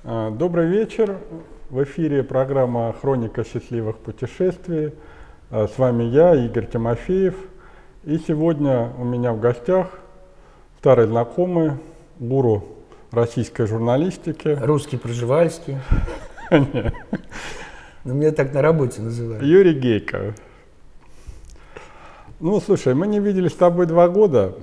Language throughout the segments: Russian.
Добрый вечер. В эфире программа «Хроника счастливых путешествий». С вами я, Игорь Тимофеев. И сегодня у меня в гостях старый знакомый, гуру российской журналистики. Русский Пржевальский. Ну, меня так на работе называют. Юрий Гейко. Ну, слушай, мы не виделись с тобой 2 года.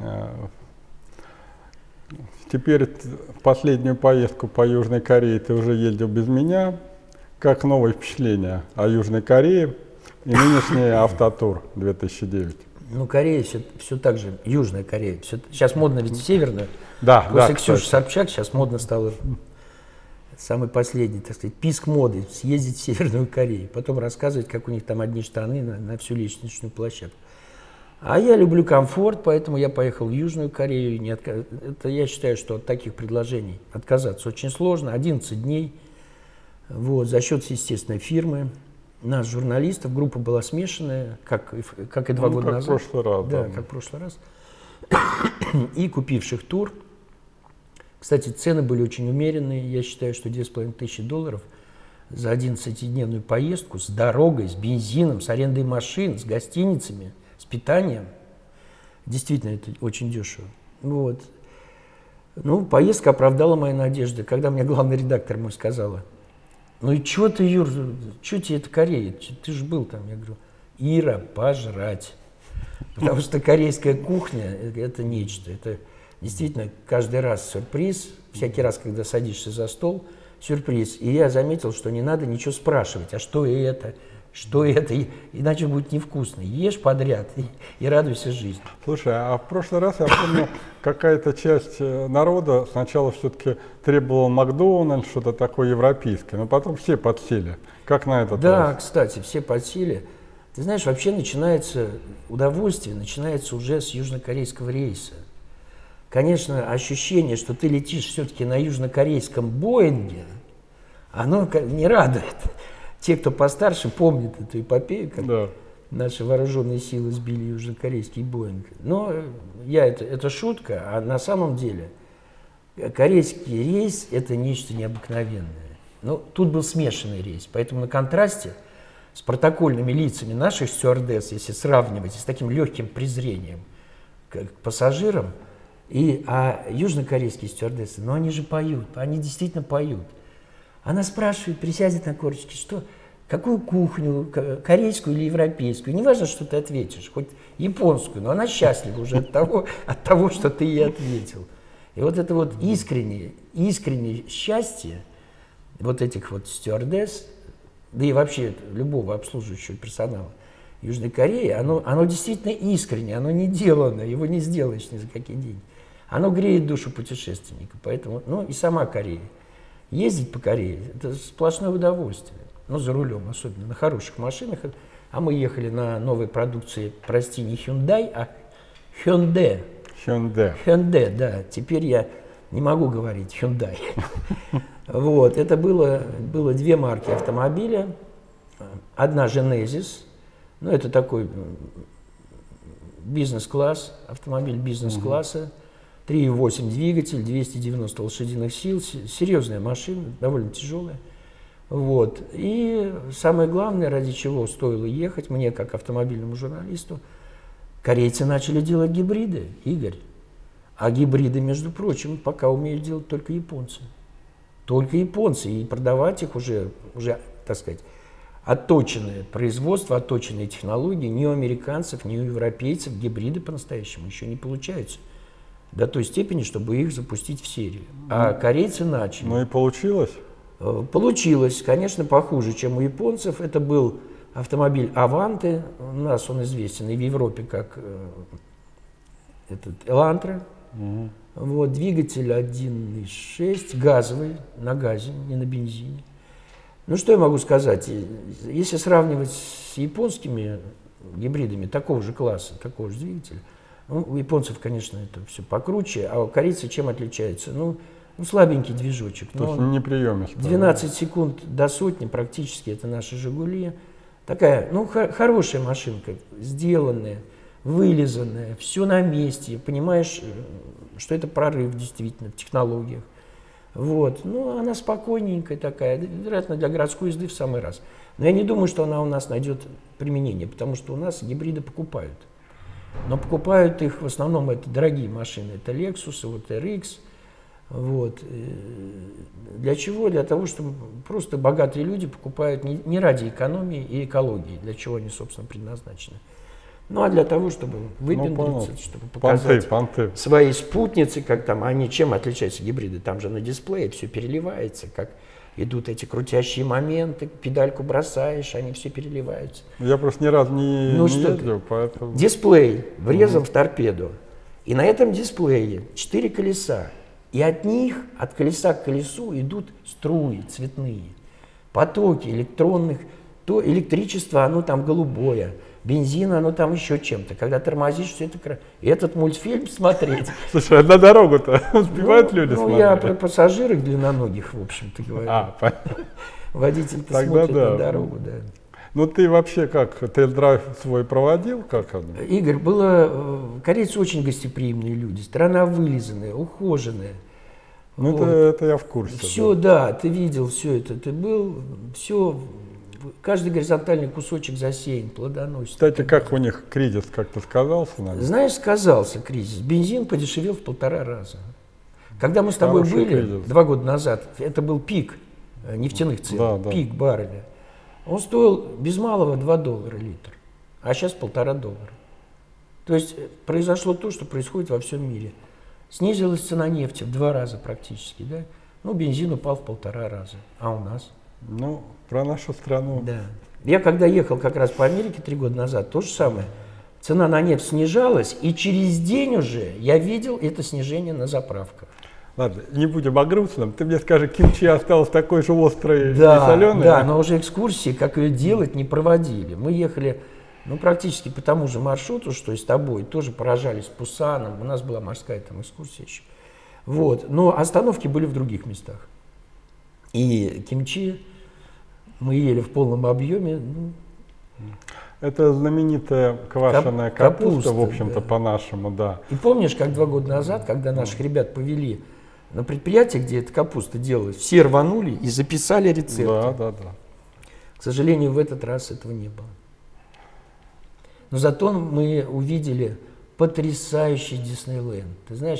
Теперь в последнюю поездку по Южной Корее ты уже ездил без меня. Как новые впечатления о Южной Корее и нынешний Автотур 2009? Ну, Корея все так же, Южная Корея. Сейчас модно ведь Северная. Да, После да, Ксюши Собчак сейчас модно стало самый последний, так сказать, писк моды, съездить в Северную Корею. Потом рассказывать, как у них там одни штаны на всю лестничную площадку. А я люблю комфорт, поэтому я поехал в Южную Корею. Это я считаю, что от таких предложений отказаться очень сложно. 11 дней. Вот, за счет, естественно, фирмы. Нас, журналистов, группа была смешанная, как и 2 года назад. Как в прошлый раз. Да, как в прошлый раз. И купивших тур. Кстати, цены были очень умеренные. Я считаю, что $2500 за 11-дневную поездку с дорогой, с бензином, с арендой машин, с гостиницами, с питанием. Действительно, это очень дешево. Вот. Ну, поездка оправдала мои надежды. Когда мне главный редактор мой сказала: ну и что ты, Юр, что тебе это Корея? Ты же был там. Я говорю: Ира, пожрать. Потому что корейская кухня – это нечто. Это действительно каждый раз сюрприз. Всякий раз, когда садишься за стол, сюрприз. И я заметил, что не надо ничего спрашивать. А что это? Что это? Иначе будет невкусно. Ешь подряд и радуйся жизни. Слушай, а в прошлый раз, я помню, какая-то часть народа сначала все-таки требовала Макдональдс, что-то такое европейское, но потом все подсели. Как на этот раз? Да, кстати, все подсели. Ты знаешь, вообще удовольствие начинается уже с южнокорейского рейса. Конечно, ощущение, что ты летишь все-таки на южнокорейском Боинге, оно не радует. Те, кто постарше, помнят эту эпопею, как наши вооруженные силы сбили южнокорейский Боинг. Но это шутка, а на самом деле корейский рейс – это нечто необыкновенное. Но тут был смешанный рейс, поэтому на контрасте с протокольными лицами наших стюардесс, если сравнивать, с таким легким презрением к пассажирам, а южнокорейские стюардессы, ну они же поют, они действительно поют. Она спрашивает, присядет на корточки, какую кухню, корейскую или европейскую, неважно, что ты ответишь, хоть японскую, но она счастлива уже от того, что ты ей ответил. И вот это вот искреннее счастье вот этих вот стюардесс, да и вообще любого обслуживающего персонала Южной Кореи, оно действительно искреннее, оно не делано, его не сделаешь ни за какие деньги. Оно греет душу путешественника, поэтому, и сама Корея. Ездить по Корее – это сплошное удовольствие. За рулем, особенно на хороших машинах. А мы ехали на новой продукции, прости, не Hyundai, а Hyundai. Hyundai, да. Теперь я не могу говорить Hyundai. Вот. Это было 2 марки автомобиля. Одна Genesis, это такой бизнес-класс, автомобиль бизнес-класса. 3,8 двигатель, 290 лошадиных сил, серьезная машина, довольно тяжелая. Вот. И самое главное, ради чего стоило ехать, мне как автомобильному журналисту, корейцы начали делать гибриды, Игорь. А гибриды, между прочим, пока умеют делать только японцы. Только японцы. И продавать их уже, так сказать, отточенное производство, отточенные технологии ни у американцев, ни у европейцев гибриды по-настоящему еще не получаются. До той степени, чтобы их запустить в серию. А корейцы начали. Ну и получилось? Получилось, конечно, похуже, чем у японцев. Это был автомобиль Аванте. У нас он известен и в Европе как Элантра. Вот, двигатель 1,6, газовый, на газе, не на бензине. Что я могу сказать? Если сравнивать с японскими гибридами такого же класса, такого же двигателя, у японцев, конечно, это все покруче, а у корейцев чем отличается? Слабенький движочек. То есть неприемистый. 12 секунд до сотни практически, это наши «Жигули». Такая, хорошая машинка, сделанная, вылизанная, все на месте. Понимаешь, что это прорыв действительно в технологиях. Вот. Ну, она спокойненькая такая, вероятно, для городской езды в самый раз. Но я не думаю, что она у нас найдет применение, потому что у нас гибриды покупают. Но покупают их в основном это дорогие машины, это Lexus, вот RX. Вот. Для чего? Для того, чтобы просто богатые люди покупают не ради экономии и экологии, для чего они, собственно, предназначены. Ну, а для того, чтобы выпендриться, чтобы показать своей спутнице, как там, они чем отличаются гибриды? Там же на дисплее все переливается, как идут эти крутящие моменты, педальку бросаешь, они все переливаются. Я просто ни разу не ездил, поэтому... Дисплей врезан в торпеду, и на этом дисплее 4 колеса, и от них, от колеса к колесу идут струи цветные, потоки электронных, то электричество, оно там голубое, бензин, оно там еще чем-то. Когда тормозишь, все это... И этот мультфильм смотреть... Слушай, а на дорогу-то успевают люди смотреть? Ну, я про пассажиров длинноногих, в общем-то, говорю. Понятно. Водитель-то смотрит на дорогу, да. Ну, ты вообще как, тест-драйв свой проводил? Как оно? Игорь, корейцы очень гостеприимные люди, страна вылизанная, ухоженная. Ну, вот. Это я в курсе. Все, да, ты видел все это, ты был, все... Каждый горизонтальный кусочек засеян, плодоносит. Кстати, как у них кризис как-то сказался? Наверное? Знаешь, сказался кризис. Бензин подешевел в 1,5 раза. Когда мы с тобой были кризис. 2 года назад, это был пик нефтяных цен, пик барреля. Он стоил без малого $2 литр, а сейчас $1,5. То есть произошло то, что происходит во всем мире. Снизилась цена нефти в 2 раза практически, да? Ну, бензин упал в 1,5 раза. А у нас? Ну, про нашу страну. Да. Я когда ехал как раз по Америке 3 года назад, то же самое. Цена на нефть снижалась, и через день уже я видел это снижение на заправках. Ладно, не будем о грустном. Ты мне скажи, кимчи осталось такой же острый и соленый? Да, но уже экскурсии, как ее делать, не проводили. Мы ехали, ну, практически по тому же маршруту, что и с тобой, тоже поражались Пусаном. У нас была морская там экскурсия еще. Вот. Но остановки были в других местах. И кимчи мы ели в полном объеме. Это знаменитая квашеная капуста, в общем-то, да. По-нашему, да. И помнишь, как 2 года назад, когда наших ребят повели на предприятие, где эта капуста делалась, все рванули и записали рецепт. Да. К сожалению, в этот раз этого не было. Но зато мы увидели потрясающий Диснейленд. Ты знаешь,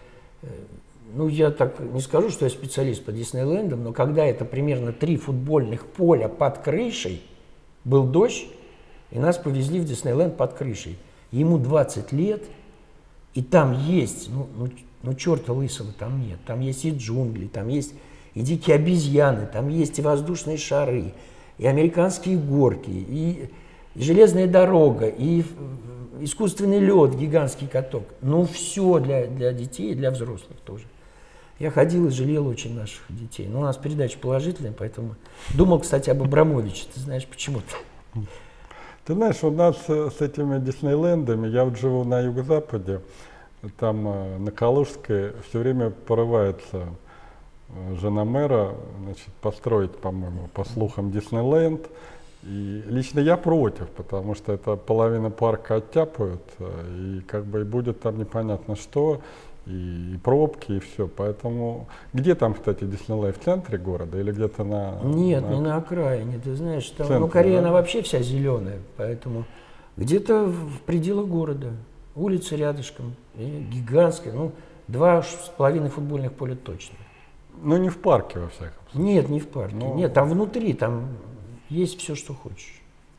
я так не скажу, что я специалист по Диснейлендам, но когда это примерно 3 футбольных поля под крышей, был дождь, и нас повезли в Диснейленд под крышей. Ему 20 лет, и там есть, ну черта лысого там нет. Там есть и джунгли, там есть и дикие обезьяны, там есть и воздушные шары, и американские горки, и железная дорога, и искусственный лед, гигантский каток. Ну все для детей и для взрослых тоже. Я ходил и жалел очень наших детей. Но у нас передача положительная, поэтому думал, кстати, об Абрамовиче. Ты знаешь, почему-то. Ты знаешь, у нас с этими Диснейлендами, я вот живу на юго-западе, там на Калужской все время порывается жена мэра, значит, построить, по-моему, по слухам, Диснейленд. И лично я против, потому что это половина парка оттяпают, и как бы и будет там непонятно что. И пробки, и все. Поэтому где там, кстати, Диснейленд? В центре города или где-то на... Нет, не на окраине. Ты знаешь, там, центре, Корея, да? Она вообще вся зеленая. Поэтому где-то в пределах города. Улица рядышком. Гигантская. 2,5 футбольных поля точно. Но не в парке, во всяком случае. Нет, не в парке. Нет, там внутри, там есть все, что хочешь.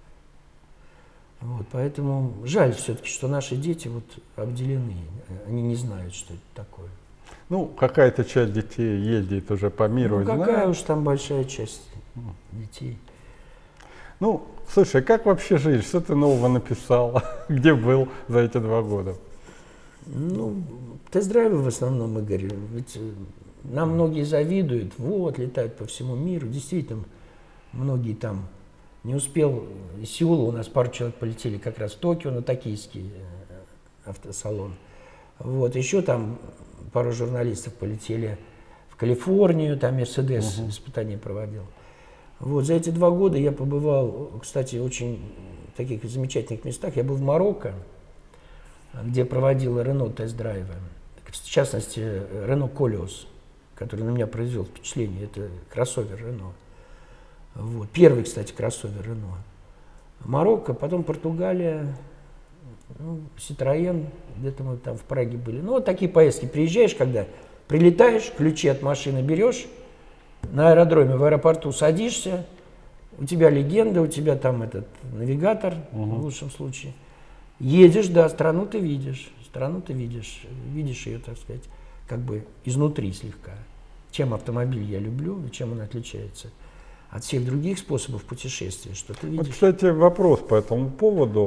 Вот, поэтому жаль все-таки, что наши дети вот обделены, они не знают, что это такое. Ну, какая-то часть детей ездит уже по миру. Ну, какая уж там большая часть детей. Ну, слушай, как вообще жизнь? Что ты нового написал? Где был за эти 2 года? Ну, тест-драйвы в основном, Игорь. Ведь нам многие завидуют, вот, летают по всему миру. Действительно, многие там... Не успел, из Сеула у нас пару человек полетели как раз в Токио на токийский автосалон. Вот, еще там пару журналистов полетели в Калифорнию, там Мерседес испытания проводил. Вот, за эти 2 года я побывал, кстати, очень в таких замечательных местах. Я был в Марокко, где проводила Рено тест-драйвы, в частности, Рено Колиос. который на меня произвел впечатление, это кроссовер Рено. Вот. Первый, кстати, кроссовер Рено. Марокко, потом Португалия, ну, Citroën, где-то мы там в Праге были. Ну, вот такие поездки. Приезжаешь, когда прилетаешь, ключи от машины берешь, на аэродроме, в аэропорту садишься, у тебя легенда, у тебя там этот навигатор, в лучшем случае. Едешь, да, страну ты видишь, видишь ее, так сказать, как бы изнутри слегка. Чем автомобиль я люблю и чем он отличается от всех других способов путешествия, что ты видишь. Вот, кстати, вопрос по этому поводу.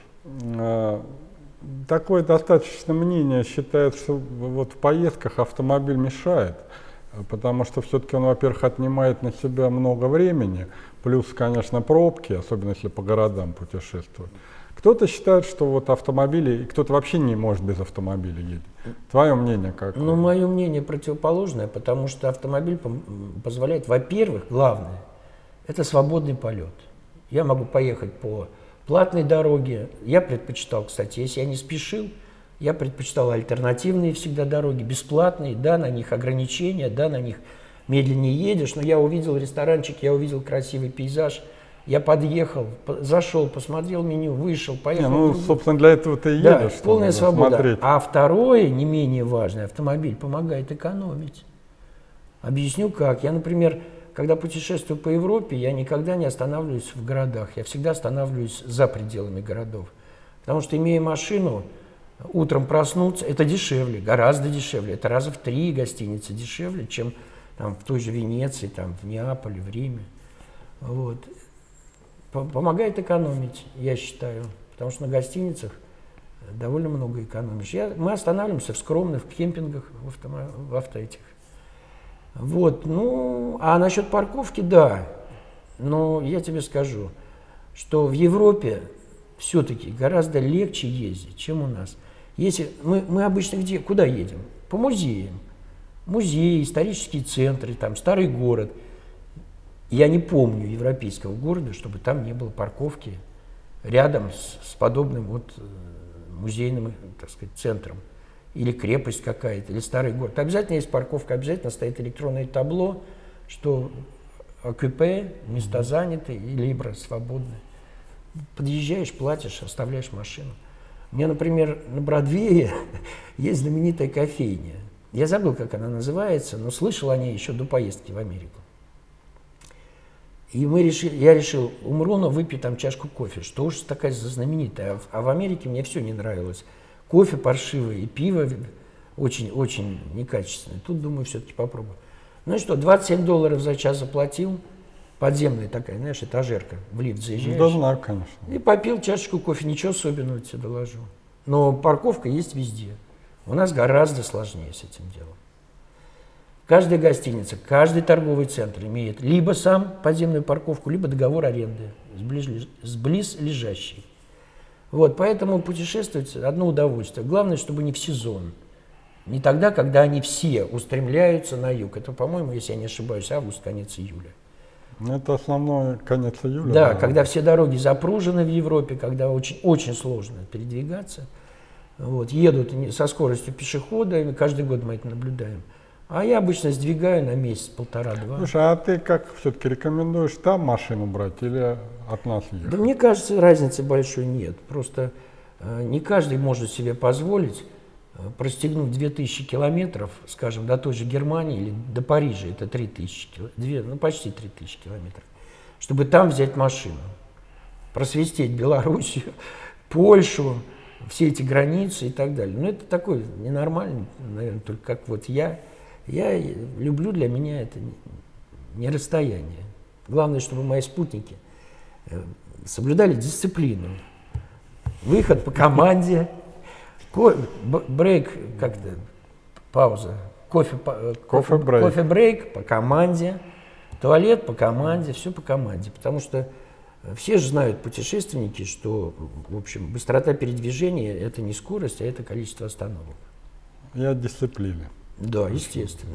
Такое достаточно мнение считает, что вот в поездках автомобиль мешает, потому что все-таки он, во-первых, отнимает на себя много времени, плюс, конечно, пробки, особенно если по городам путешествовать. Кто-то считает, что вот автомобили, и кто-то вообще не может без автомобиля ездить. Твое мнение как? Ну, мое мнение противоположное, потому что автомобиль позволяет, во-первых, главное, это свободный полет. Я могу поехать по платной дороге. Я предпочитал, кстати, если я не спешил, я предпочитал альтернативные всегда дороги, бесплатные, да, на них ограничения, да, на них медленнее едешь, но я увидел ресторанчик, я увидел красивый пейзаж, я подъехал, зашел, посмотрел меню, вышел, поехал. Ну, собственно, для этого ты и едешь, да, полная свобода. Смотреть. А второе, не менее важное, автомобиль помогает экономить. Объясню как. Я, например, когда путешествую по Европе, я никогда не останавливаюсь в городах, я всегда останавливаюсь за пределами городов. Потому что, имея машину, утром проснуться, это дешевле, гораздо дешевле. Это раза в 3 гостиницы дешевле, чем там, в той же Венеции, там, в Неаполе, в Риме. Вот. Помогает экономить, я считаю, потому что на гостиницах довольно много экономишь. Мы останавливаемся в скромных кемпингах, в автоэтих. Вот, ну, а насчет парковки, да, но я тебе скажу, что в Европе все-таки гораздо легче ездить, чем у нас. Если мы обычно куда едем? По музеям. Музеи, исторические центры, там, старый город. Я не помню европейского города, чтобы там не было парковки рядом с подобным вот музейным, так сказать, центром. Или крепость какая-то, или старый город. Обязательно есть парковка, обязательно стоит электронное табло, что окюпе, места заняты, и либо свободны. Подъезжаешь, платишь, оставляешь машину. У меня, например, на Бродвее есть знаменитая кофейня. Я забыл, как она называется, но слышал о ней еще до поездки в Америку. И я решил, умру, но выпью там чашку кофе. Что уж такая знаменитая. А в Америке мне все не нравилось. Кофе паршивый и пиво очень-очень некачественное. Тут, думаю, все-таки попробую. Ну и что, $27 за час заплатил. Подземная такая, знаешь, этажерка. В лифт заезжаешь. Да, знаю, конечно. И попил чашечку кофе. Ничего особенного тебе доложу. Но парковка есть везде. У нас гораздо сложнее с этим делом. Каждая гостиница, каждый торговый центр имеет либо сам подземную парковку, либо договор аренды с близлежащей. Вот, поэтому путешествовать одно удовольствие. Главное, чтобы не в сезон. Не тогда, когда они все устремляются на юг. Это, по-моему, если я не ошибаюсь, август, конец июля. Это основной конец июля. Да, когда все дороги запружены в Европе, когда очень сложно передвигаться. Вот, едут со скоростью пешехода, и каждый год мы это наблюдаем. А я обычно сдвигаю на месяц, 1,5-2. Слушай, а ты как все-таки рекомендуешь там машину брать или от нас ехать? Да мне кажется, разницы большой нет. Просто не каждый может себе позволить простегнуть 2000 километров, скажем, до той же Германии или до Парижа, это 3000 километров, ну почти 3000 километров, чтобы там взять машину, просвистеть Белоруссию, Польшу, все эти границы и так далее. Ну это такой ненормальный, наверное, только как вот я люблю, для меня это не расстояние. Главное, чтобы мои спутники соблюдали дисциплину. Выход по команде, брейк, как-то, пауза, кофе-брейк по команде, туалет по команде, все по команде. Потому что все же знают, путешественники, что, в общем, быстрота передвижения – это не скорость, а это количество остановок. И от дисциплины. Да, естественно.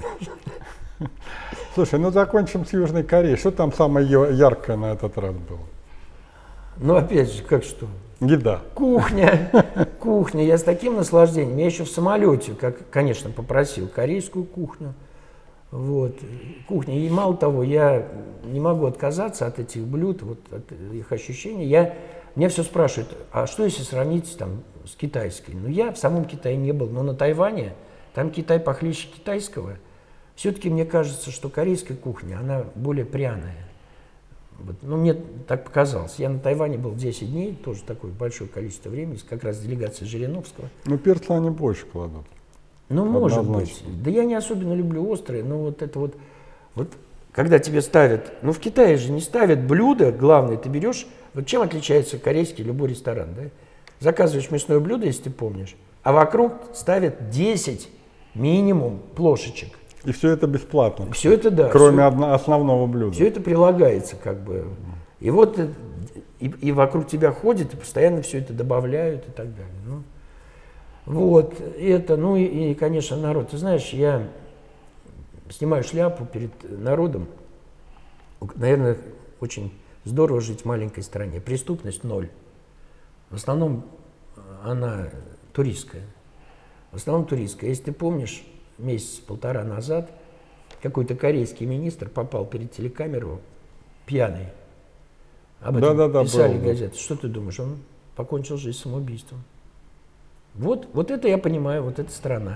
Слушай, ну закончим с Южной Кореей. Что там самое яркое на этот раз было? Ну, опять же, как что? Еда. Кухня. Кухня. Я с таким наслаждением. Я еще в самолете, конечно, попросил корейскую кухню. Вот, кухня. И мало того, я не могу отказаться от этих блюд, вот, от их ощущений. Меня все спрашивают, а что если сравнить там, с китайской? Ну, я в самом Китае не был, но на Тайване, там Китай похлеще китайского. Все-таки мне кажется, что корейская кухня, она более пряная. Вот, ну, мне так показалось. Я на Тайване был 10 дней, тоже такое большое количество времени, как раз делегация Жириновского. Ну, перца они больше кладут. Ну, может быть. Да я не особенно люблю острые, но вот это вот, когда тебе ставят, ну, в Китае же не ставят блюдо, главное, ты берешь, вот чем отличается корейский любой ресторан, да? Заказываешь мясное блюдо, если ты помнишь, а вокруг ставят 10 минимум плошечек. И все это бесплатно. Все это, да. Кроме основного блюда. Все это прилагается, как бы. И вот, и вокруг тебя ходят, и постоянно все это добавляют и так далее. Ну, вот, это, ну и, конечно, народ. Ты знаешь, я снимаю шляпу перед народом. Наверное, очень здорово жить в маленькой стране. Преступность 0. В основном она туристская. В основном туристская. Если ты помнишь, месяц-полтора назад какой-то корейский министр попал перед телекамеру пьяный. Об этом писали газеты. Что ты думаешь? Он покончил жизнь самоубийством. Вот это я понимаю, вот эта страна.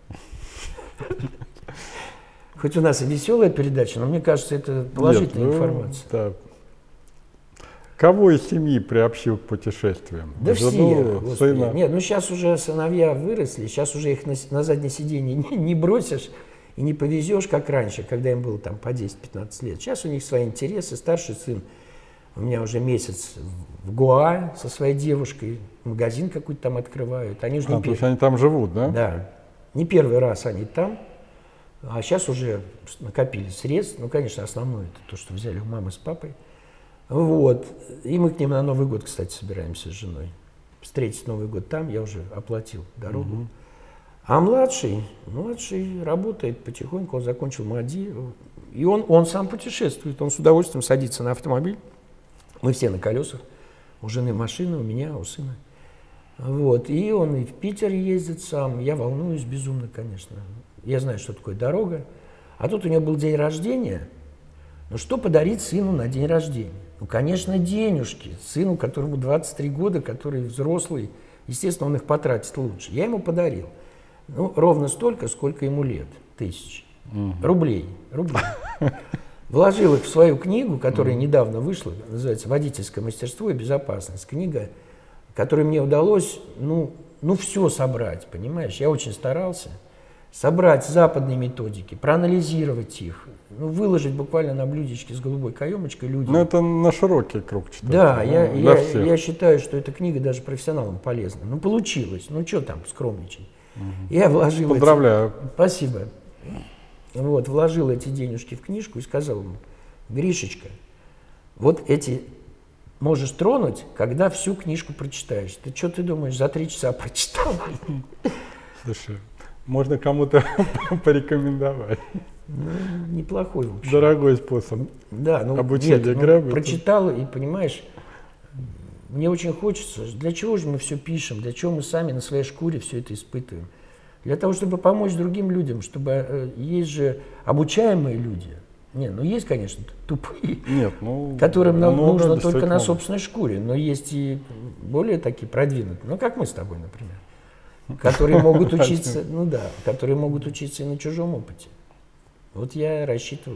Хоть у нас и веселая передача, но мне кажется, это положительная информация. Да. Кого из семьи приобщил к путешествиям? Да жену, все. сына? Нет, ну сейчас уже сыновья выросли, сейчас уже их на заднее сиденье не бросишь и не повезешь, как раньше, когда им было там по 10-15 лет. Сейчас у них свои интересы. Старший сын у меня уже месяц в Гоа со своей девушкой, магазин какой-то там открывают. Они уже то есть они там живут, да? Да. Не первый раз они там, а сейчас уже накопили средств. Ну, конечно, основное это то, что взяли у мамы с папой. Вот. И мы к ним на Новый год, кстати, собираемся с женой. Встретить Новый год там, я уже оплатил дорогу. Угу. А младший работает потихоньку, он закончил МАДИ. И он сам путешествует, он с удовольствием садится на автомобиль. Мы все на колесах. У жены машина, у меня, у сына. Вот. И он и в Питер ездит сам. Я волнуюсь безумно, конечно. Я знаю, что такое дорога. А тут у него был день рождения. Ну, что подарить сыну на день рождения? Ну, конечно, денежки. Сыну, которому 23 года, который взрослый, естественно, он их потратит лучше. Я ему подарил. Ну, ровно столько, сколько ему лет. 1000. Рублей. Вложил их в свою книгу, которая недавно вышла, называется «Водительское мастерство и безопасность». Книга, которой мне удалось, ну все собрать, понимаешь? Я очень старался. Собрать западные методики, проанализировать их, выложить буквально на блюдечке с голубой каемочкой людям. Ну, это на широкий круг читать. Да, я считаю, что эта книга даже профессионалам полезна. Ну, получилось. Ну, что там скромничать? Я вложил... Поздравляю. Спасибо. Вот, вложил эти денежки в книжку и сказал ему: Гришечка, вот эти можешь тронуть, когда всю книжку прочитаешь. Ты что ты думаешь, за 3 часа прочитал? Слушай, можно кому-то порекомендовать. Ну, неплохой, в общем. Дорогой способ обучения грамоте. Прочитал и, понимаешь, мне очень хочется, для чего же мы все пишем, для чего мы сами на своей шкуре все это испытываем? Для того, чтобы помочь другим людям, чтобы есть же обучаемые люди. Есть, конечно, тупые, которым нам нужно только на собственной шкуре, но есть и более такие продвинутые, как мы с тобой, например, которые могут учиться, которые могут учиться и на чужом опыте. Вот я рассчитываю,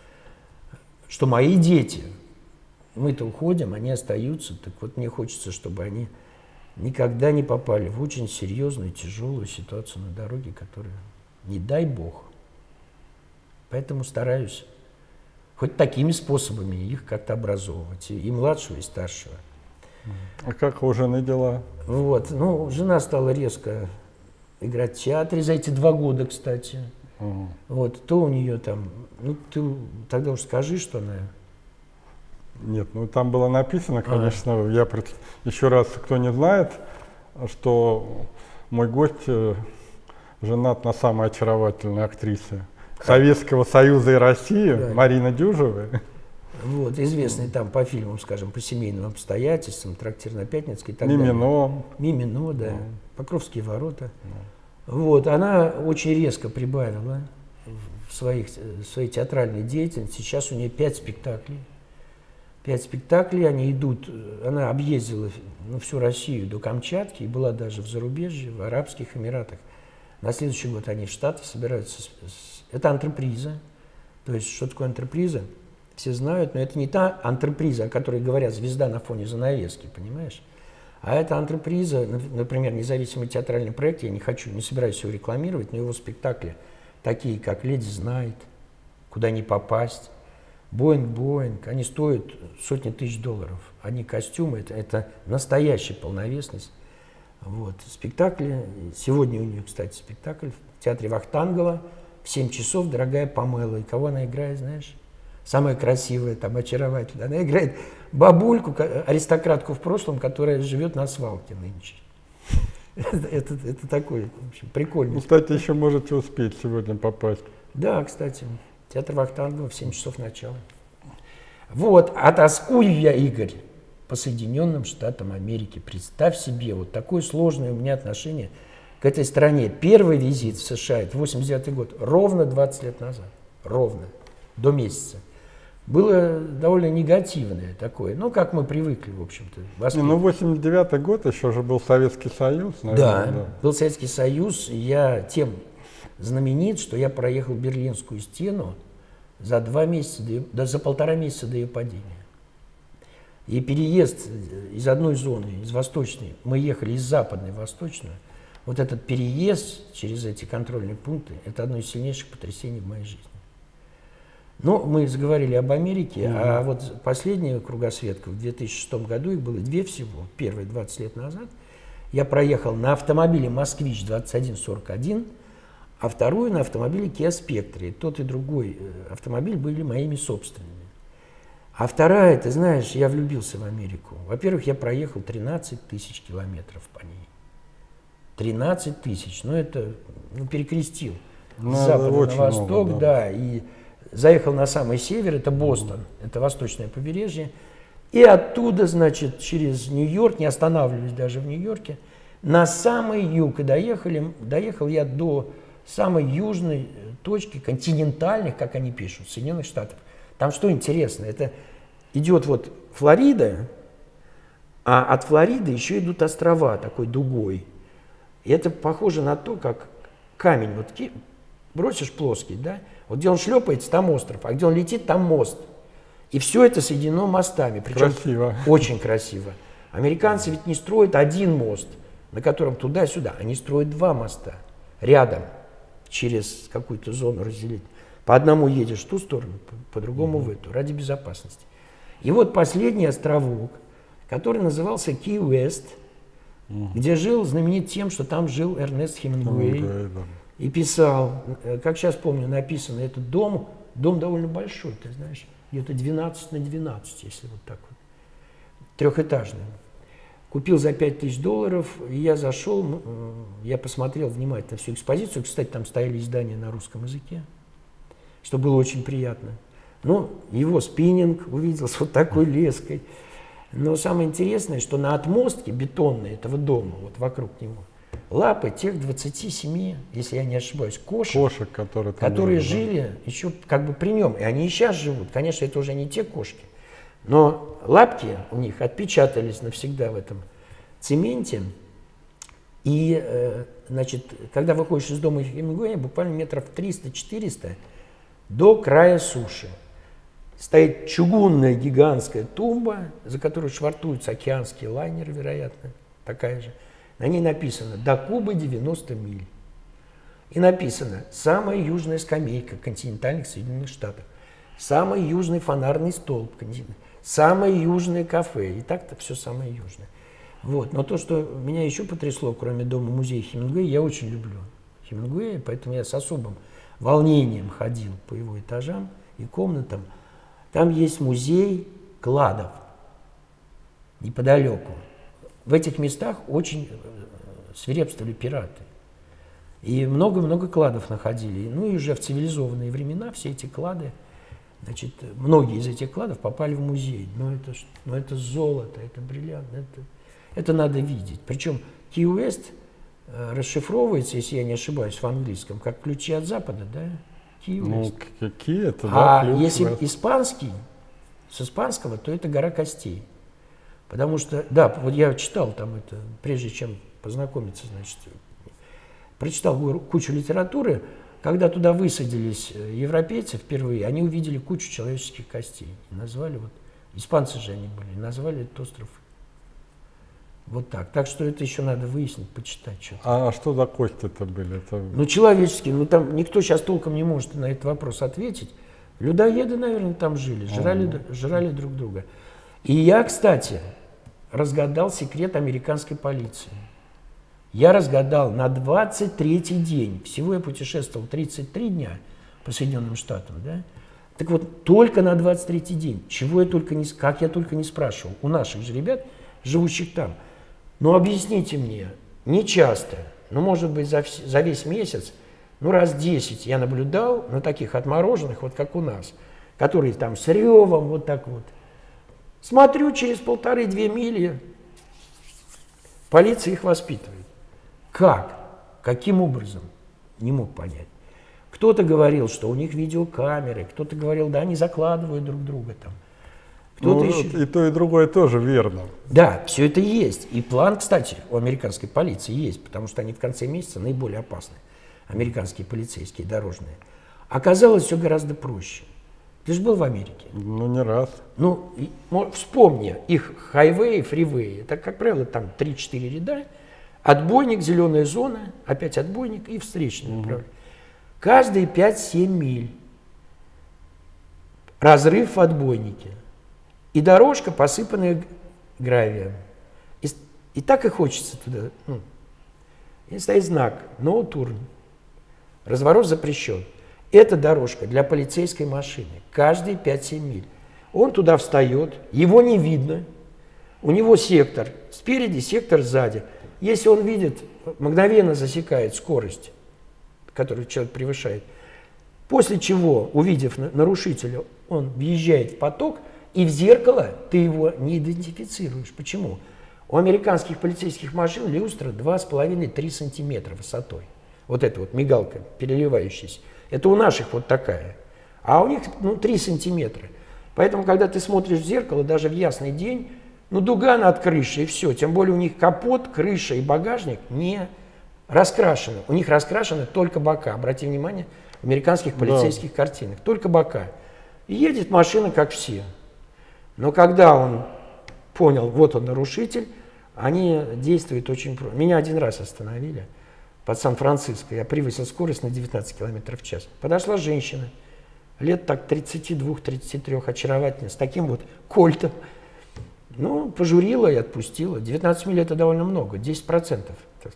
что мои дети, мы-то уходим, они остаются, так вот мне хочется, чтобы они никогда не попали в очень серьезную, тяжелую ситуацию на дороге, которая, не дай бог. Поэтому стараюсь хоть такими способами их как-то образовывать, и младшего, и старшего. А как у жены дела? Вот, жена стала резко играть в театре за эти 2 года, кстати. Вот, то у нее там, ты тогда уж скажи, что она... Нет, там было написано, конечно, еще раз, кто не знает, что мой гость женат на самой очаровательной актрисе Советского Союза и России, Марина Дюжева. Вот, известный там по фильмам, скажем, по семейным обстоятельствам, «Трактир на Пятницкой» и так далее. Мимино, да. «Покровские ворота». Вот, она очень резко прибавила в своей театральной деятельности. Сейчас у нее 5 спектаклей. 5 спектаклей, они идут, она объездила всю Россию до Камчатки и была даже в зарубежье, в Арабских Эмиратах. На следующий год они в Штаты собираются. Это антреприза. То есть, что такое антреприза, все знают, но это не та антреприза, о которой говорят «звезда на фоне занавески», понимаешь? А это антреприза, например, независимый театральный проект, я не собираюсь его рекламировать, но его спектакли, такие как «Леди знает», «Куда не попасть», «Боинг-Боинг», они стоят сотни тысяч долларов. Они костюмы, это настоящая полновесность. Вот. Спектакли, сегодня у нее, кстати, спектакль в театре Вахтангова, в 7 часов «Дорогая Памела». И кого она играет, знаешь? Самая красивая, там, очаровательная. Она играет бабульку, аристократку в прошлом, которая живет на свалке нынче. Это такой, в общем, прикольный. Ну, кстати, еще можете успеть сегодня попасть. Да, кстати, театр Вахтангова в 7 часов начала. Вот, а тоскую я, Игорь, по Соединенным Штатам Америки. Представь себе, вот такое сложное у меня отношение к этой стране. Первый визит в США, это 89 год, ровно 20 лет назад, ровно, до месяца. Было довольно негативное такое, ну, как мы привыкли, в общем-то. Ну, 89-й год еще же был Советский Союз, наверное. Да, был Советский Союз, и я тем знаменит, что я проехал Берлинскую стену за 1,5 месяца до ее падения. И переезд из одной зоны, из восточной, мы ехали из западной в восточную, вот этот переезд через эти контрольные пункты, это одно из сильнейших потрясений в моей жизни. Ну, мы заговорили об Америке, а вот последняя кругосветка в 2006 году, их было 2 всего, первые 20 лет назад. Я проехал на автомобиле «Москвич-2141», а вторую на автомобиле Kia Spectre. И тот и другой автомобиль были моими собственными. А вторая, ты знаешь, я влюбился в Америку. Во-первых, я проехал 13 тысяч километров по ней. 13 тысяч, ну это, перекрестил. С запада на восток, много, да, и заехал на самый север, это Бостон, это восточное побережье. И оттуда, значит, через Нью-Йорк, не останавливались даже в Нью-Йорке, на самый юг. И доехал я до самой южной точки, континентальных, как они пишут, Соединенных Штатов. Там что интересно, это идет вот Флорида, а от Флориды еще идут острова такой дугой. И это похоже на то, как камень, вот бросишь плоский, да, вот где он шлепается, там остров, а где он летит, там мост. И все это соединено мостами. Причем красиво. Очень красиво. Американцы ведь не строят один мост, на котором туда-сюда. Они строят 2 моста рядом, через какую-то зону разделить. По одному едешь в ту сторону, по другому в эту, ради безопасности. И вот последний островок, который назывался Ки-Уэст, где жил, знаменит тем, что там жил Эрнест Хемингуэй. И писал, как сейчас помню, написано, этот дом довольно большой, ты знаешь, где-то 12 на 12, если вот так вот, 3-этажный. Купил за $5000, и я зашел, я посмотрел внимательно всю экспозицию. Кстати, там стояли издания на русском языке, что было очень приятно. Ну, его спиннинг увидел с вот такой леской. Но самое интересное, что на отмостке бетонной этого дома, вот вокруг него, лапы тех 27, если я не ошибаюсь, кошек, которые жили еще как бы при нем. И они и сейчас живут. Конечно, это уже не те кошки. Но лапки у них отпечатались навсегда в этом цементе. И, значит, когда выходишь из дома Хемингуэя, буквально метров 300-400 до края суши стоит чугунная гигантская тумба, за которой швартуются океанские лайнеры, вероятно, такая же. На ней написано «До Кубы 90 миль». И написано «Самая южная скамейка континентальных Соединенных Штатов», «Самый южный фонарный столб континента», «Самое южное кафе». И так-то все самое южное. Вот. Но то, что меня еще потрясло, кроме дома-музея Хемингуэя, я очень люблю Хемингуэя, поэтому я с особым волнением ходил по его этажам и комнатам. Там есть музей кладов неподалеку. В этих местах очень свирепствовали пираты. И много-много кладов находили. Ну и уже в цивилизованные времена все эти клады, значит, многие из этих кладов попали в музей. Но это золото, это бриллиант, это надо видеть. Причем Ки-Уэст расшифровывается, если я не ошибаюсь, в английском, как ключи от Запада, да? Ну, какие это, А да, если клюква. испанский, с испанского, то это гора костей. Потому что, да, вот я читал там это, прежде чем познакомиться, значит, прочитал кучу литературы. Когда туда высадились европейцы впервые, они увидели кучу человеческих костей. И назвали, вот, испанцы же они были, назвали этот остров вот так. Так что это еще надо выяснить, почитать что-то. А что за кости-то были? Это... Ну, человеческие, ну там никто сейчас толком не может на этот вопрос ответить. Людоеды, наверное, там жили, жрали друг друга. И я, кстати, разгадал секрет американской полиции. Я разгадал на 23-й день. Всего я путешествовал 33 дня по Соединенным Штатам, да? Так вот, только на 23-й день, чего я только не, как я только не спрашивал у наших же ребят, живущих там. Ну, объясните мне, не часто, ну, может быть, за весь месяц, ну, раз 10 я наблюдал на таких отмороженных, вот как у нас, которые там с ревом вот так вот. Смотрю, через 1,5-2 мили полиция их воспитывает. Как? Каким образом? Не мог понять. Кто-то говорил, что у них видеокамеры, кто-то говорил, да, они закладывают друг друга там. Ну, и то, и другое тоже верно. Да, все это есть. И план, кстати, у американской полиции есть, потому что они в конце месяца наиболее опасны. Американские полицейские, дорожные. Оказалось, все гораздо проще. Ты же был в Америке? Ну, не раз. Ну, вспомни, их хайвеи, фривеи, это, как правило, там 3-4 ряда, отбойник, зеленая зона, опять отбойник и встречный направление. Каждые 5-7 миль разрыв в отбойнике. И дорожка, посыпанная гравием. И так и хочется туда. Ну. И стоит знак «No turn». Разворот запрещен. Это дорожка для полицейской машины. Каждые 5-7 миль. Он туда встает, его не видно. У него сектор спереди, сектор сзади. Если он видит, мгновенно засекает скорость, которую человек превышает. После чего, увидев нарушителя, он въезжает в поток, и в зеркало ты его не идентифицируешь. Почему? У американских полицейских машин люстра 2,5-3 сантиметра высотой. Вот эта вот мигалка, переливающаяся. Это у наших вот такая. А у них, ну, 3 сантиметра. Поэтому, когда ты смотришь в зеркало, даже в ясный день, ну, дуга над крышей, и все. Тем более у них капот, крыша и багажник не раскрашены. У них раскрашены только бока. Обрати внимание, в американских полицейских картинах. Только бока. И едет машина, как все. Но когда он понял, вот он нарушитель, они действуют очень просто. Меня один раз остановили под Сан-Франциско. Я превысил скорость на 19 км в час. Подошла женщина, лет так 32-33, очаровательная, с таким вот кольтом. Ну, пожурила и отпустила. 19 миль это довольно много, 10%, так сказать.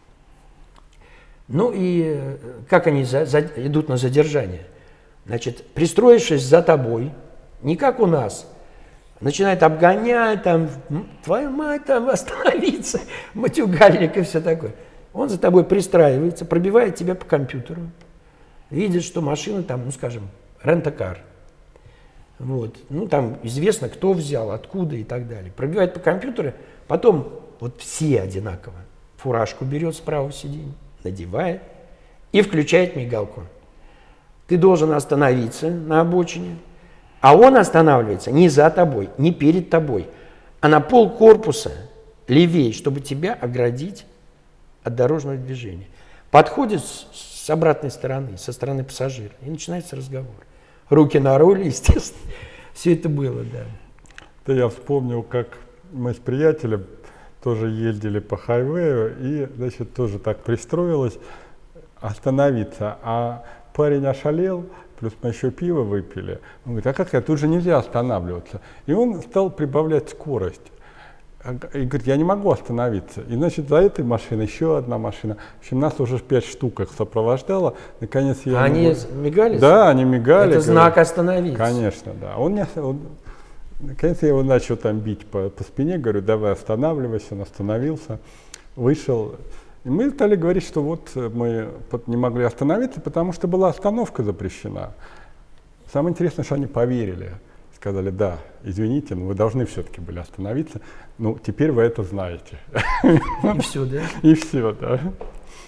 Ну и как они идут на задержание? Значит, пристроившись за тобой, не как у нас, начинает обгонять, там, твою мать, там, остановиться, матюгальник и все такое. Он за тобой пристраивается, пробивает тебя по компьютеру, видит, что машина там, ну, скажем, рент-а-кар. Вот. Ну, там известно, кто взял, откуда и так далее. Пробивает по компьютеру, потом вот все одинаково. Фуражку берет с правого сиденья, надевает и включает мигалку. Ты должен остановиться на обочине, а он останавливается не за тобой, не перед тобой, а на полкорпуса левее, чтобы тебя оградить от дорожного движения. Подходит с обратной стороны, со стороны пассажира, и начинается разговор. Руки на руле, естественно. Все это было, да. Да, я вспомнил, как мы с приятелем тоже ездили по хайвею, и, значит, тоже так пристроилось остановиться. А парень ошалел, плюс мы еще пиво выпили. Он говорит, а как я, тут же нельзя останавливаться. И он стал прибавлять скорость. И говорит, я не могу остановиться. И, значит, за этой машиной еще одна машина. В общем, нас уже 5 штук их сопровождало. Наконец я... Они мигали? Да, они мигали. Это знак остановиться. Конечно, да. Наконец я его начал там бить по спине, говорю, давай останавливайся. Он остановился, вышел. И мы стали говорить, что вот мы не могли остановиться, потому что была остановка запрещена. Самое интересное, что они поверили. Сказали, да, извините, но вы должны все-таки были остановиться. Ну, теперь вы это знаете. И все, да? И все, да.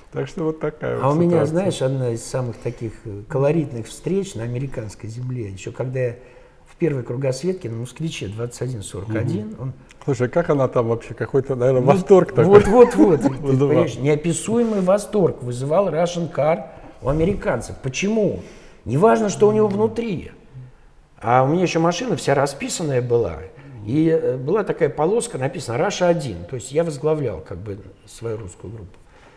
Так что вот такая вот А у меня, ситуация. знаешь, одна из самых таких колоритных встреч на американской земле, еще когда я в первой кругосветке на «Москвиче» 2141, он... Слушай, как она там вообще? Какой-то, наверное, восторг такой. Вот. Ты вызывал. понимаешь, неописуемый восторг вызывал Russian Car у американцев. Почему? Не важно, что у него внутри. А у меня еще машина вся расписанная была. И была такая полоска, написано «Russia 1». То есть я возглавлял как бы свою русскую группу.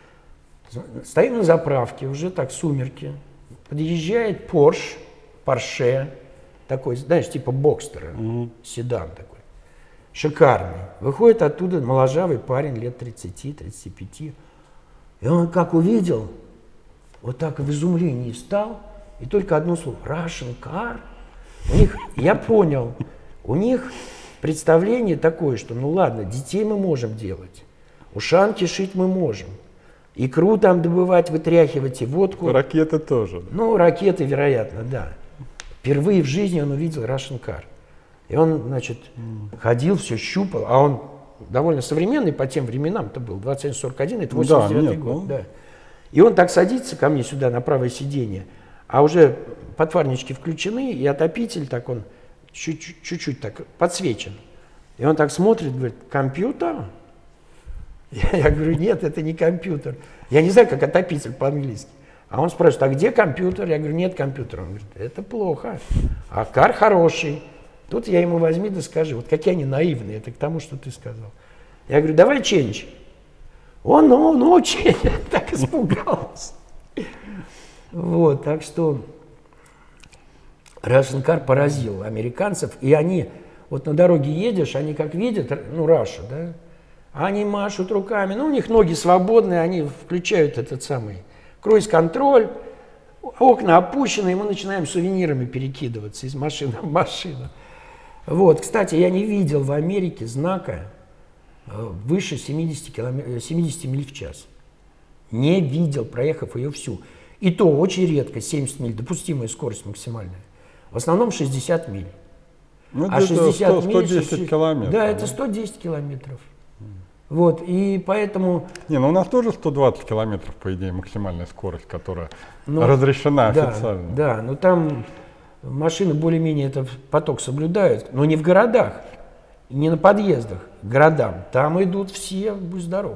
Стоим на заправке, уже так сумерки. Подъезжает Porsche, такой, знаешь, типа Бокстера, седан такой. Шикарный. Выходит оттуда моложавый парень лет 30-35. И он как увидел, вот так в изумлении встал, и только одно слово «Russian Car». У них, я понял, у них представление такое, что ну ладно, детей мы можем делать, ушанки шить мы можем, икру там добывать, вытряхивать и водку. Ракеты тоже. Ну, ракеты, вероятно, да. Впервые в жизни он увидел Russian Car. И он, значит, ходил, все щупал, а он довольно современный по тем временам-то был, 2141, это 89-й год. Да. И он так садится ко мне сюда на правое сиденье, а уже подфарнички включены, и отопитель так он чуть-чуть так подсвечен. И он так смотрит, говорит: компьютер? Я говорю: нет, это не компьютер. Я не знаю, как отопитель по-английски. А он спрашивает: а где компьютер? Я говорю: нет компьютера. Он говорит: это плохо. А кар хороший. Тут я ему: возьми да скажи. Вот какие они наивные, это к тому, что ты сказал. Я говорю: давай ченч. Он очень так испугался. Вот, так что Russian Car поразил американцев, и они, вот на дороге едешь, они как видят, ну, Рашу, да, они машут руками, ну, у них ноги свободные, они включают этот самый круиз-контроль, окна опущены, и мы начинаем сувенирами перекидываться из машины в машину. Вот, кстати, я не видел в Америке знака выше 70 миль в час. Не видел, проехав ее всю. И то очень редко, 70 миль, допустимая скорость максимальная. В основном 60 миль. Ну, а 60 миль, 110 километров. Да, это 110 километров. Вот, и поэтому... Не, ну у нас тоже 120 километров, по идее, максимальная скорость, которая разрешена официально. Да, но там машины более-менее этот поток соблюдают, но не в городах, не на подъездах к городам. Там идут все, будь здоров.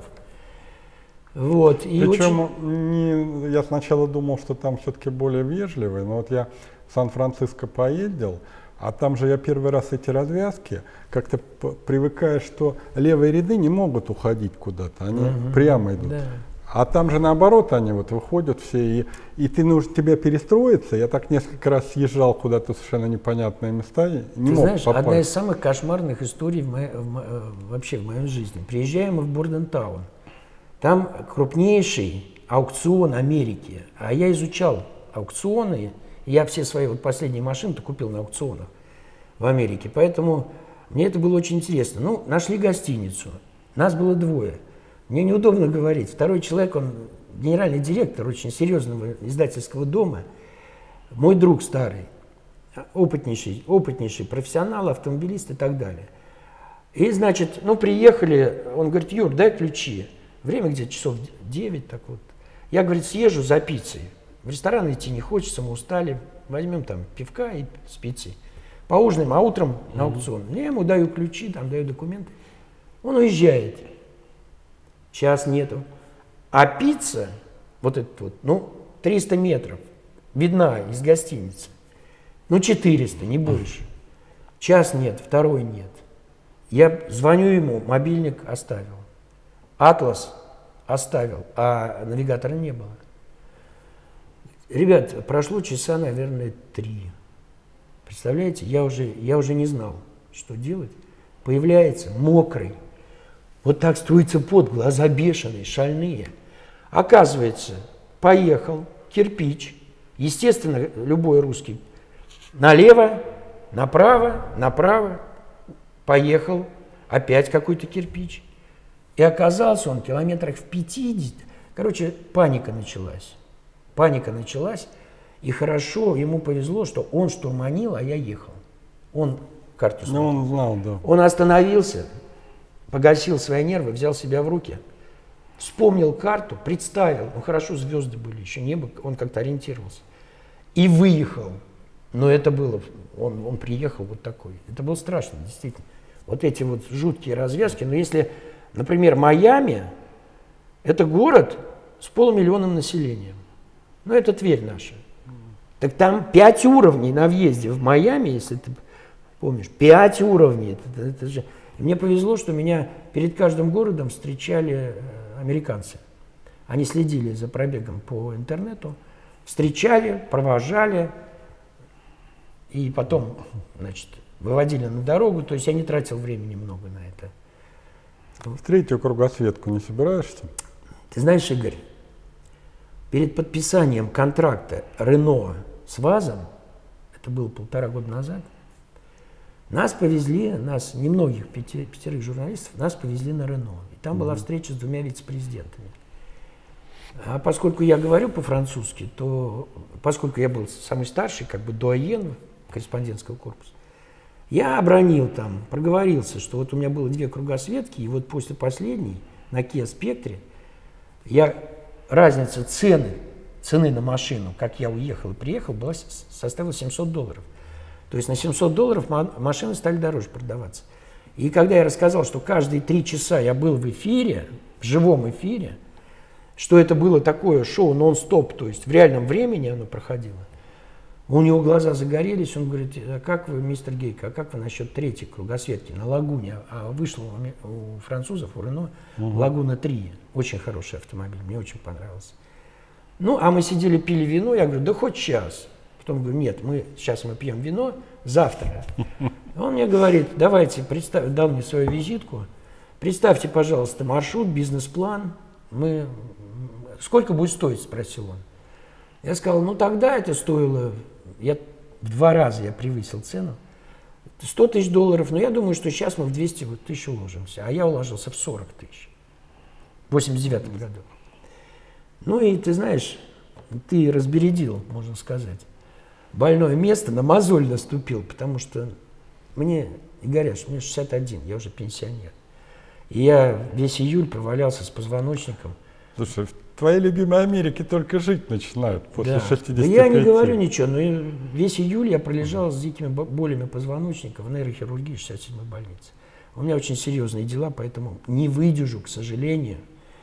Вот, и причем я сначала думал, что там все-таки более вежливый, но вот я в Сан-Франциско поездил, а там же я первый раз эти развязки, как-то привыкаешь, что левые ряды не могут уходить куда-то, они прямо идут. Да. А там же наоборот, они вот выходят все, и ты нужно тебе перестроиться. Я так несколько раз съезжал куда-то в совершенно непонятные места и не мог знаешь, попасть. Одна из самых кошмарных историй вообще в моей жизни. Приезжаем мы в Бордентаун. Там крупнейший аукцион Америки. А я изучал аукционы. Я все свои вот последние машины-то купил на аукционах в Америке. Поэтому мне это было очень интересно. Ну, нашли гостиницу. Нас было двое. Мне неудобно говорить. Второй человек, он генеральный директор очень серьезного издательского дома. Мой друг старый, опытнейший профессионал, автомобилист и так далее. И, значит, ну, приехали, он говорит: Юр, дай ключи. Время где-то часов 9, так вот. Я, говорит, съезжу за пиццей. В ресторан идти не хочется, мы устали. Возьмем там пивка и с пиццей. Поужинаем, а утром на аукцион. Я ему даю ключи, там даю документы. Он уезжает. Сейчас нету. А пицца, вот этот вот, ну, 300 метров, видна из гостиницы. Ну, 400, не больше. Час нет, второй нет. Я звоню ему, мобильник оставил. Атлас оставил, а навигатора не было. Ребят, прошло часа, наверное, 3. Представляете, я уже не знал, что делать. Появляется мокрый. Вот так струится пот, глаза бешеные, шальные. Оказывается, поехал кирпич. Естественно, любой русский. Налево, направо, поехал. Опять какой-то кирпич. И оказался он километрах в 50. Короче, паника началась. И хорошо, ему повезло, что он штурманил, а я ехал. Он карту смотрел. Он знал, да. Он остановился, погасил свои нервы, взял себя в руки вспомнил карту, представил, ну хорошо, звезды были, еще небо, он как-то ориентировался. И выехал. Но это было, он приехал вот такой. Это было страшно, действительно. Вот эти вот жуткие развязки. Но если, например, Майами, это город с полумиллионным населением. Ну, это Тверь наша. Так там 5 уровней на въезде в Майами, если ты помнишь. 5 уровней. Это же... Мне повезло, что меня перед каждым городом встречали американцы. Они следили за пробегом по интернету, встречали, провожали и потом, значит, выводили на дорогу. То есть я не тратил времени много на это. В третью кругосветку не собираешься? Ты знаешь, Игорь, перед подписанием контракта Рено с ВАЗом, это было 1,5 года назад, нас повезли, нас, немногих, пятерых журналистов, нас повезли на Рено. И там была встреча с 2 вице-президентами. А поскольку я говорю по-французски, то, поскольку я был самый старший, как бы дуаен корреспондентского корпуса, я обронил там, проговорился, что вот у меня было 2 кругосветки, и вот после последней на Kia Spectre разница цены на машину, как я уехал и приехал, составила $700. То есть на $700 машины стали дороже продаваться. И когда я рассказал, что каждые 3 часа я был в эфире, в живом эфире, что это было такое шоу нон-стоп, то есть в реальном времени оно проходило, у него глаза загорелись, он говорит: а как вы, мистер Гейко, а как вы насчет 3-й кругосветки на Лагуне? А вышло у французов, у Рено, Лагуна 3, очень хороший автомобиль, мне очень понравился. Ну, а мы сидели, пили вино, я говорю: да хоть сейчас. Потом говорю: нет, сейчас мы пьем вино, завтра. Он мне говорит: давайте, дал мне свою визитку, представьте, пожалуйста, маршрут, бизнес-план, сколько будет стоить, спросил он. Я сказал: ну тогда это стоило, в 2 раза я превысил цену, $100 000, но я думаю, что сейчас мы в 200 тысяч уложимся, а я уложился в 40 тысяч в 89 году. Ну и ты знаешь, ты разбередил, можно сказать, больное место, на мозоль наступил, потому что мне 61, я уже пенсионер. И я весь июль провалялся с позвоночником. Слушай, в твоей любимой Америке только жить начинают после 65. Да я не говорю ничего, но весь июль я пролежал с дикими болями позвоночника в нейрохирургии 67-й больнице. У меня очень серьезные дела, поэтому не выдержу, к сожалению.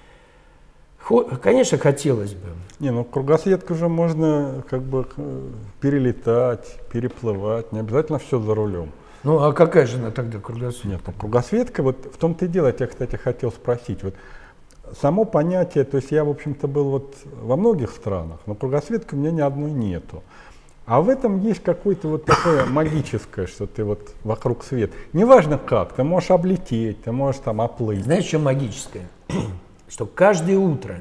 Конечно, хотелось бы. Не, ну кругосветку же можно как бы перелетать, переплывать, не обязательно все за рулем. Ну, а какая же она тогда кругосветка? Нет, ну кругосветка, вот в том-то и дело, я тебя, кстати, хотел спросить. Вот само понятие, то есть я, в общем-то, был вот во многих странах, но кругосветки у меня ни одной нету. А в этом есть какое-то вот такое магическое, что ты вот вокруг света. Неважно как, ты можешь облететь, ты можешь там оплыть. Знаешь, что магическое? Что каждое утро,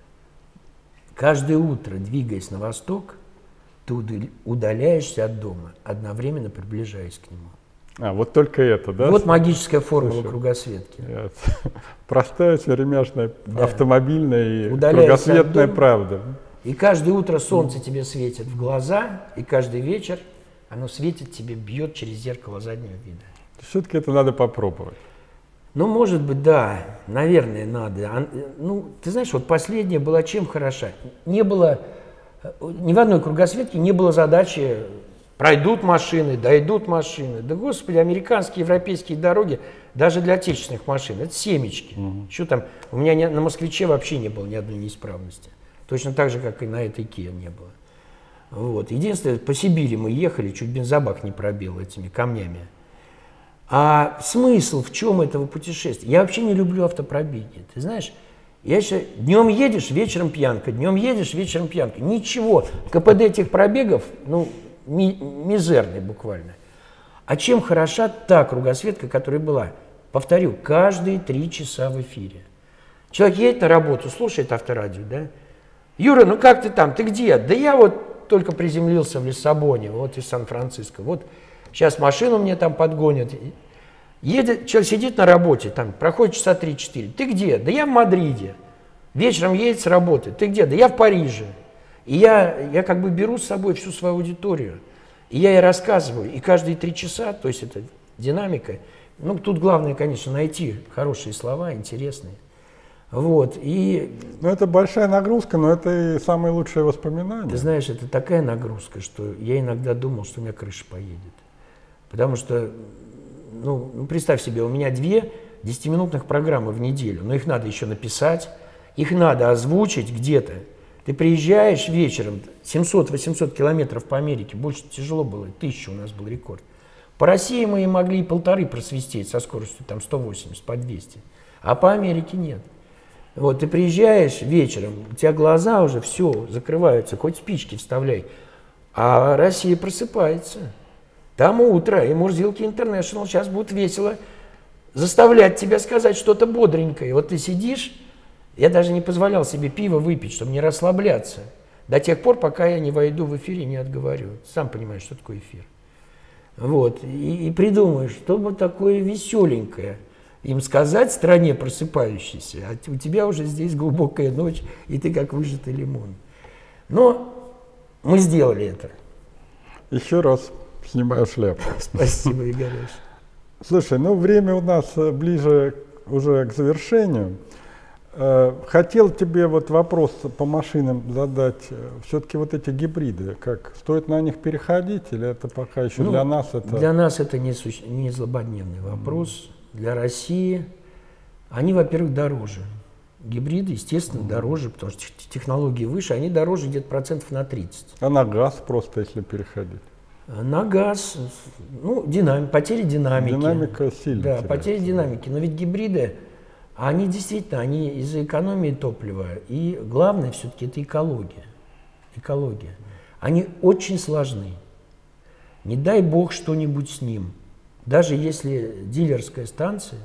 двигаясь на восток, ты удаляешься от дома, одновременно приближаясь к нему. А, вот только это, да? Вот магическая формула кругосветки. Простая, серемяшная, автомобильная и удаляешься кругосветная правда. И каждое утро солнце тебе светит в глаза, и каждый вечер оно светит тебе, бьет через зеркало заднего вида. Все-таки это надо попробовать. Ну, может быть, да, наверное, надо. Ну, ты знаешь, вот последняя была чем хороша? Не было, ни в одной кругосветке не было задачи: пройдут машины, дойдут машины. Да, господи, американские, европейские дороги, даже для отечественных машин, это семечки. Что там, у меня на «Москвиче» вообще не было ни одной неисправности. Точно так же, как и на этой Kia не было. Вот. Единственное, по Сибири мы ехали, чуть бензобак не пробил этими камнями. А смысл в чем этого путешествия? Я вообще не люблю автопробеги. Ты знаешь, я считаю, днем едешь, вечером пьянка, днем едешь, вечером пьянка. Ничего. КПД этих пробегов, ну, мизерный буквально. А чем хороша та кругосветка, которая была? Повторю, каждые 3 часа в эфире. Человек едет на работу, слушает авторадио, да? Юра, ну как ты там, ты где? Да я вот только приземлился в Лиссабоне, вот из Сан-Франциско. Вот сейчас машину мне там подгонят. Едет, человек сидит на работе, там проходит часа 3-4. Ты где? Да я в Мадриде. Вечером едет с работы. Ты где? Да я в Париже. И я как бы беру с собой всю свою аудиторию. И я ей рассказываю. И каждые 3 часа, то есть это динамика. Ну, тут главное, конечно, найти хорошие слова, интересные. Вот, и... Ну, это большая нагрузка, но это и самые лучшие воспоминания. Ты знаешь, это такая нагрузка, что я иногда думал, что у меня крыша поедет. Потому что, ну представь себе, у меня 2 10-минутных программы в неделю, но их надо еще написать, их надо озвучить где-то. Ты приезжаешь вечером, 700-800 километров по Америке, больше тяжело было, 1000 у нас был рекорд. По России мы и могли 1,5 просвистеть со скоростью там 180 по 200, а по Америке нет. Вот ты приезжаешь вечером, у тебя глаза уже все закрываются, хоть спички вставляй, а Россия просыпается. Там утро, и Мурзилки Интернешнл сейчас будет весело заставлять тебя сказать что-то бодренькое. Вот ты сидишь, я даже не позволял себе пиво выпить, чтобы не расслабляться, до тех пор, пока я не войду в эфир и не отговорю. Сам понимаешь, что такое эфир. Вот, и придумаешь, что бы такое веселенькое им сказать стране просыпающейся, а у тебя уже здесь глубокая ночь, и ты как выжатый лимон. Но мы сделали это. Еще раз снимаю шляпу. Спасибо, Игореш. Слушай, ну время у нас ближе уже к завершению. Хотел тебе вот вопрос по машинам задать. Все-таки вот эти гибриды, как стоит на них переходить, или это пока еще для нас это... Для нас это не злободневный вопрос. Для России они, во-первых, дороже. Гибриды, естественно, дороже, потому что технологии выше, они дороже где-то процентов на 30. А на газ просто, если переходить? На газ, ну, потери динамики. Динамика сильно Да, теряется. потери динамики. Но ведь гибриды, они действительно, они из-за экономии топлива. И главное все-таки это экология. Экология. Они очень сложны. Не дай бог что-нибудь с ним. Даже если дилерская станция,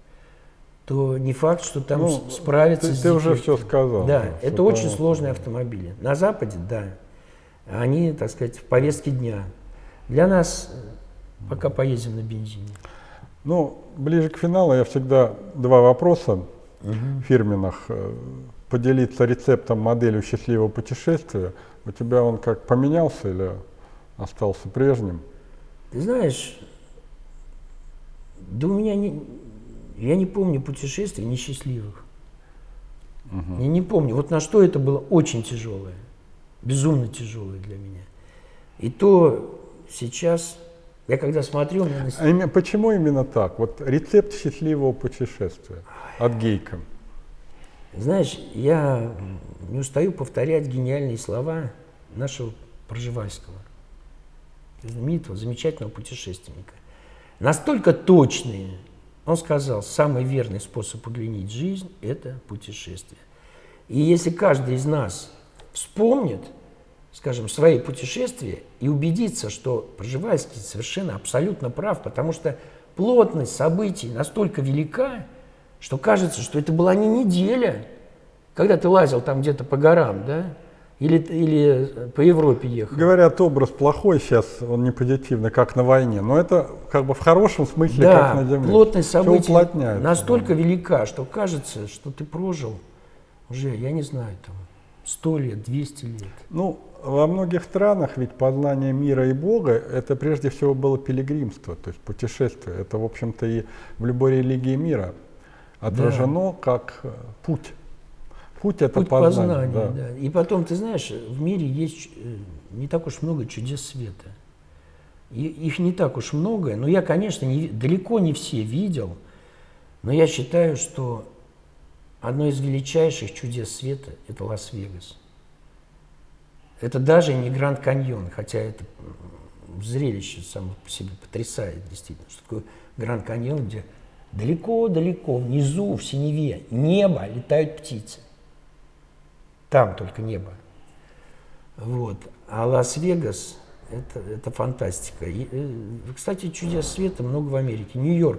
то не факт, что там справится с Ты уже дефектом. все сказал. Да, это очень понятно. сложные автомобили. На Западе, да, они, так сказать, в повестке дня. Для нас пока поедем на бензине. Ну, ближе к финалу я всегда 2 вопроса фирменных. Поделиться рецептом, моделью счастливого путешествия. У тебя он как поменялся или остался прежним? Ты знаешь, да у меня я не помню путешествий несчастливых. Я не помню. Вот на что это было очень тяжелое, безумно тяжелое для меня. И то сейчас, я когда смотрю... Почему именно так? Вот рецепт счастливого путешествия от Гейка. Знаешь, я не устаю повторять гениальные слова нашего Пржевальского, знаменитого, замечательного путешественника. Настолько точные. Он сказал, самый верный способ удлинить жизнь – это путешествие. И если каждый из нас вспомнит, скажем, свои путешествия и убедится, что Пржевальский совершенно абсолютно прав, потому что плотность событий настолько велика, что кажется, что это была не неделя, когда ты лазил там где-то по горам, да, или по Европе ехал. Говорят, образ плохой сейчас, он не позитивный, как на войне, но это как бы в хорошем смысле, да, как на земле. Плотность событий настолько да. велика, что кажется, что ты прожил уже, я не знаю, там, 100 лет, 200 лет. Ну, во многих странах ведь познание мира и Бога, это прежде всего было пилигримство, то есть путешествие. Это, в общем-то, и в любой религии мира отражено как путь. Путь — это путь познание. Да. И потом, ты знаешь, в мире есть не так уж много чудес света. Их не так уж много, но я, конечно, далеко не все видел, но я считаю, что одно из величайших чудес света – это Лас-Вегас. Это даже не Гранд Каньон, хотя это зрелище само по себе потрясает, действительно. Что такое Гранд Каньон, где далеко-далеко внизу, в синеве, небо, летают птицы. Там только небо. Вот. А Лас-Вегас – это фантастика. Кстати, чудес света много в Америке. Нью-Йорк.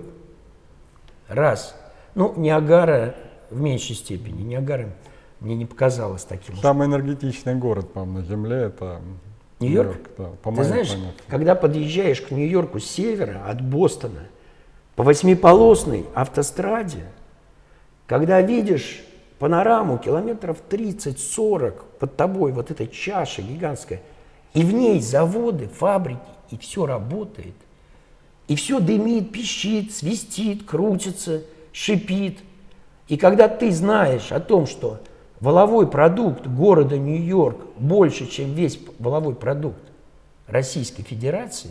Раз. Ну, Ниагара в меньшей степени. Ниагара мне не показалось таким. Самый энергетичный город, по-моему, на Земле – это Нью-Йорк. Да, Ты знаешь, когда подъезжаешь к Нью-Йорку с севера, от Бостона, по 8-полосной автостраде, когда видишь панораму километров 30-40 под тобой, вот эта чаша гигантская, и в ней заводы, фабрики, и все работает, и все дымит, пищит, свистит, крутится, шипит. И когда ты знаешь о том, что валовой продукт города Нью-Йорк больше, чем весь валовой продукт Российской Федерации,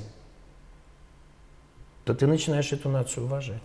то ты начинаешь эту нацию уважать.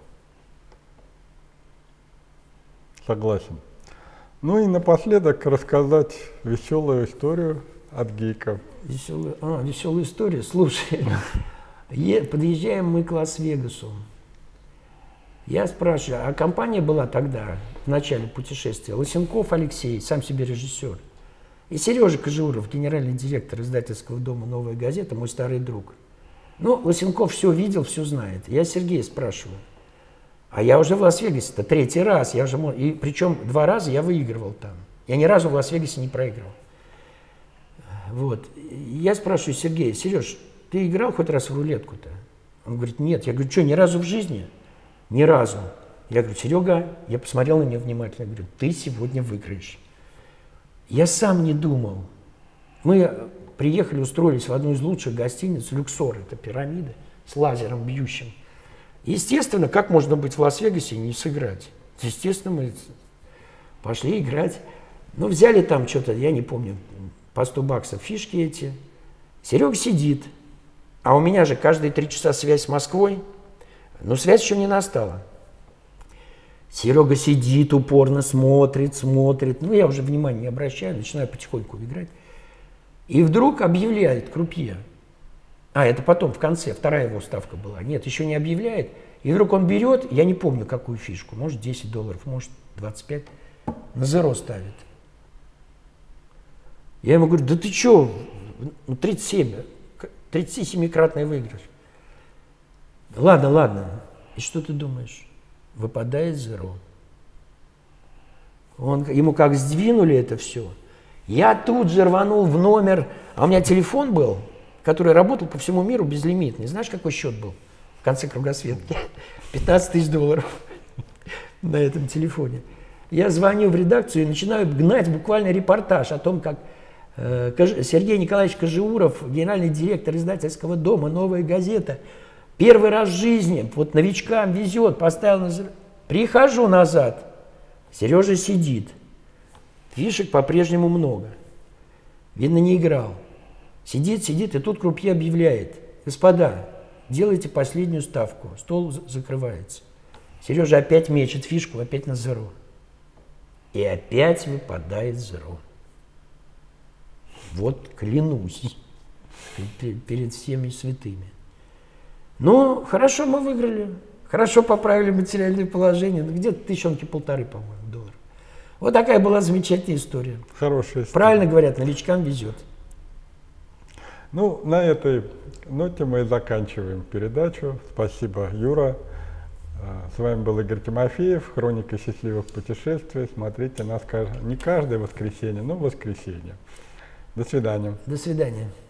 Согласен. Ну и напоследок рассказать веселую историю от гейков. Веселая история. Слушай, подъезжаем мы к Лас-Вегасу. Я спрашиваю, а компания была тогда, в начале путешествия, Лысенков Алексей, сам себе режиссер, и Сережа Кожеуров, генеральный директор издательского дома «Новая газета», мой старый друг. Ну, Лысенков все видел, все знает. Я Сергея спрашиваю, а я уже в Лас-Вегасе-то 3-й раз, и причем 2 раза я выигрывал там. Я ни разу в Лас-Вегасе не проигрывал. Вот. Я спрашиваю Сергея, Сереж, ты играл хоть раз в рулетку-то? Он говорит, нет. Я говорю, что, ни разу в жизни? Ни разу. Я говорю, Серега, я посмотрел на него внимательно, говорю, ты сегодня выиграешь. Я сам не думал. Мы приехали, устроились в одну из лучших гостиниц, Люксор, это пирамида, с лазером бьющим. Естественно, как можно быть в Лас-Вегасе и не сыграть? Естественно, мы пошли играть. Ну, взяли там что-то, я не помню, по 100 баксов фишки эти. Серега сидит, а у меня же каждые 3 часа связь с Москвой. Но связь еще не настала. Серега сидит упорно, смотрит. Ну, я уже внимания не обращаю, начинаю потихоньку играть. И вдруг объявляет крупье. Это потом, в конце, вторая его ставка была. Нет, еще не объявляет. И вдруг он берет, я не помню, какую фишку, может, $10, может, 25, на зеро ставит. Я ему говорю, да ты что, 37-кратный выигрыш. Ладно. И что ты думаешь? Выпадает зеро. Ему как сдвинули это все. Я тут же рванул в номер, а у меня телефон был, который работал по всему миру безлимитный. Знаешь, какой счет был в конце кругосветки? $15 000 на этом телефоне. Я звоню в редакцию и начинаю гнать буквально репортаж о том, как Сергей Николаевич Кожеуров, генеральный директор издательского дома «Новая газета», первый раз в жизни, вот новичкам везет, поставил на... Прихожу назад, Сережа сидит, фишек по-прежнему много, видно, не играл. Сидит, и тут крупье объявляет, господа, делайте последнюю ставку, стол закрывается. Сережа опять мечет фишку, опять на зеро. И опять выпадает зеро. Вот клянусь перед всеми святыми. Ну, хорошо, мы выиграли. Хорошо поправили материальное положение. Где-то $1,500, по-моему, долларов. Вот такая была замечательная история. Хорошая история. Правильно говорят, новичкам везет. Ну, на этой ноте мы заканчиваем передачу. Спасибо, Юра. С вами был Игорь Тимофеев, «Хроника счастливых путешествий». Смотрите нас не каждое воскресенье, но в воскресенье. До свидания. До свидания.